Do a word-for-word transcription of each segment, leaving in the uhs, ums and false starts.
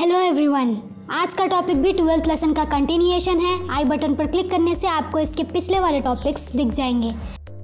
Hello everyone, आज का topic भी ट्वेल्थ लेसन का कंटिन्यूएशन है। आई बटन पर क्लिक करने से आपको इसके पिछले वाले टॉपिक्स दिख जाएंगे।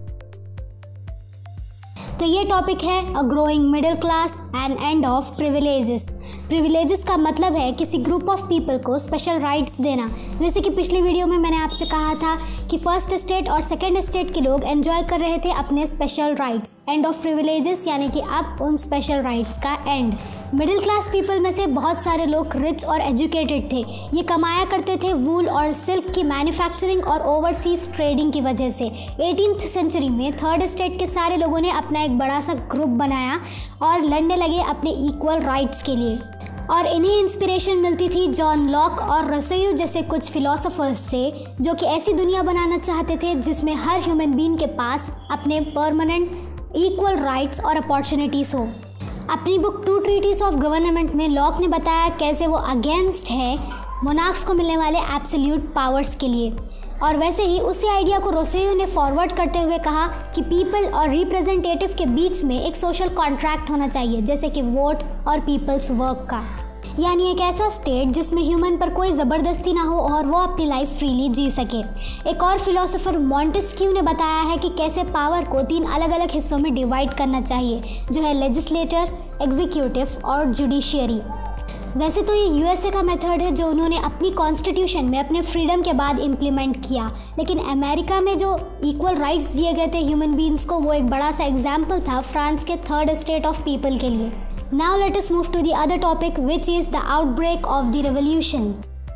तो ये टॉपिक है a growing middle class and end of privileges. Privileges का मतलब है किसी ग्रुप ऑफ पीपल को स्पेशल राइट्स देना। जैसे कि पिछली वीडियो में मैंने आपसे कहा था कि फर्स्ट स्टेट और सेकंड स्टेट के लोग एंजॉय कर रहे थे अपने special rights. End of privileges यानी कि अब उन स्पेशल राइट्स का एंड। मिडिल क्लास पीपल में से बहुत सारे लोग रिच और एजुकेटेड थे। ये कमाया करते थे वूल और सिल्क की मैन्युफैक्चरिंग और ओवरसीज ट्रेडिंग की वजह से। एटीन्थ सेंचुरी में थर्ड स्टेट के सारे लोगों ने अपना एक बड़ा सा ग्रुप बनाया और लड़ने लगे अपने इक्वल राइट्स के लिए। और इन्हें इंस्पिरेशन मिलती थी जॉन लॉक और रसोयू जैसे कुछ फिलोसोफर्स से, जो कि ऐसी दुनिया बनाना चाहते थे जिसमें हर ह्यूमन बीइंग के पास अपने परमानेंट इक्वल राइट्स और अपॉर्चुनिटीज़ हो। अपनी book two treatises of government में लॉक ने बताया कैसे वो अगेंस्ट है मोनार्क्स को मिलने वाले एब्सोल्यूट पावर्स के लिए। और वैसे ही उसी आइडिया को रोसेयू ने फॉरवर्ड करते हुए कहा कि पीपल और रिप्रेजेंटेटिव के बीच में एक सोशल कॉन्ट्रैक्ट होना चाहिए, जैसे कि वोट और पीपल्स वर्क का, यानी एक ऐसा स्टेट जिसमें ह्यूमन पर कोई ज़बरदस्ती ना हो और वो अपनी लाइफ फ्रीली जी सके। एक और फिलोसोफर मॉन्टेस्क्यू ने बताया है कि कैसे पावर को तीन अलग अलग हिस्सों में डिवाइड करना चाहिए, जो है लेजिस्लेटर, एग्जीक्यूटिव और जुडिशियरी। वैसे तो ये यूएसए का मेथड है जो उन्होंने अपनी कॉन्स्टिट्यूशन में अपने फ्रीडम के बाद इम्प्लीमेंट किया, लेकिन अमेरिका में जो इक्वल राइट्स दिए गए थे ह्यूमन बीइंग्स को, वो एक बड़ा सा एग्जाम्पल था फ्रांस के थर्ड स्टेट ऑफ पीपल के लिए। Now let us move to the other topic, which is the outbreak of the revolution.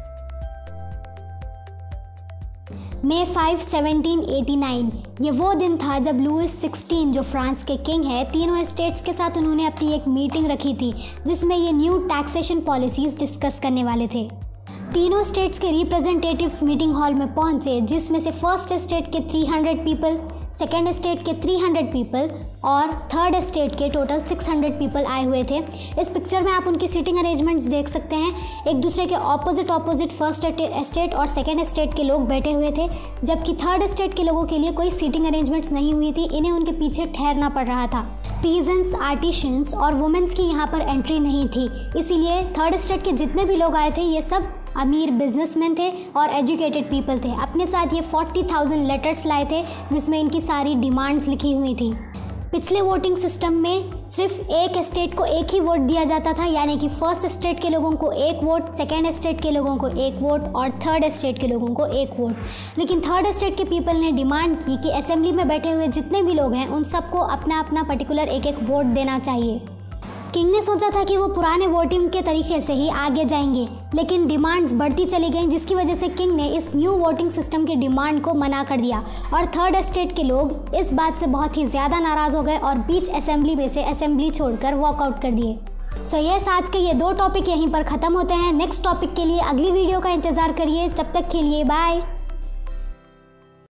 May fifth, seventeen eighty nine, ये वो दिन था जब लुइस सिक्सटीन जो फ्रांस के किंग है, तीनों स्टेट्स के साथ उन्होंने अपनी एक मीटिंग रखी थी जिसमें ये न्यू टैक्सेशन पॉलिसीज डिस्कस करने वाले थे। तीनों स्टेट्स के रिप्रेजेंटेटिव्स मीटिंग हॉल में पहुंचे, जिसमें से फर्स्ट स्टेट के three hundred people, second state के थ्री हंड्रेड पीपल और थर्ड स्टेट के टोटल सिक्स हंड्रेड पीपल आए हुए थे। इस पिक्चर में आप उनकी सीटिंग अरेंजमेंट्स देख सकते हैं। एक दूसरे के ऑपोजिट ऑपोजिट फर्स्ट स्टेट और सेकेंड स्टेट के लोग बैठे हुए थे, जबकि थर्ड स्टेट के लोगों के लिए कोई सीटिंग अरेंजमेंट्स नहीं हुई थी। इन्हें उनके पीछे ठहरना पड़ रहा था। पीजेंट्स, आर्टिशंस और वुमेन्स की यहाँ पर एंट्री नहीं थी, इसीलिए थर्ड स्टेट के जितने भी लोग आए थे ये सब अमीर बिजनेसमैन थे और एजुकेटेड पीपल थे। अपने साथ ये फोर्टी थाउजेंड लेटर्स लाए थे जिसमें इनकी सारी डिमांड्स लिखी हुई थी। पिछले वोटिंग सिस्टम में सिर्फ एक स्टेट को एक ही वोट दिया जाता था, यानी कि फर्स्ट स्टेट के लोगों को एक वोट, सेकेंड स्टेट के लोगों को एक वोट और थर्ड स्टेट के लोगों को एक वोट। लेकिन थर्ड स्टेट के पीपल ने डिमांड की कि असेंबली में बैठे हुए जितने भी लोग हैं उन सबको अपना अपना पर्टिकुलर एक एक वोट देना चाहिए। किंग ने सोचा था कि वो पुराने वोटिंग के तरीके से ही आगे जाएंगे, लेकिन डिमांड्स बढ़ती चली गईं, जिसकी वजह से किंग ने इस न्यू वोटिंग सिस्टम की डिमांड को मना कर दिया। और थर्ड स्टेट के लोग इस बात से बहुत ही ज़्यादा नाराज़ हो गए और बीच असेंबली में से असेंबली छोड़कर वॉकआउट कर दिए। सो so यस, आज के ये दो टॉपिक यहीं पर ख़त्म होते हैं। नेक्स्ट टॉपिक के लिए अगली वीडियो का इंतज़ार करिए। तब तक के लिए बाय।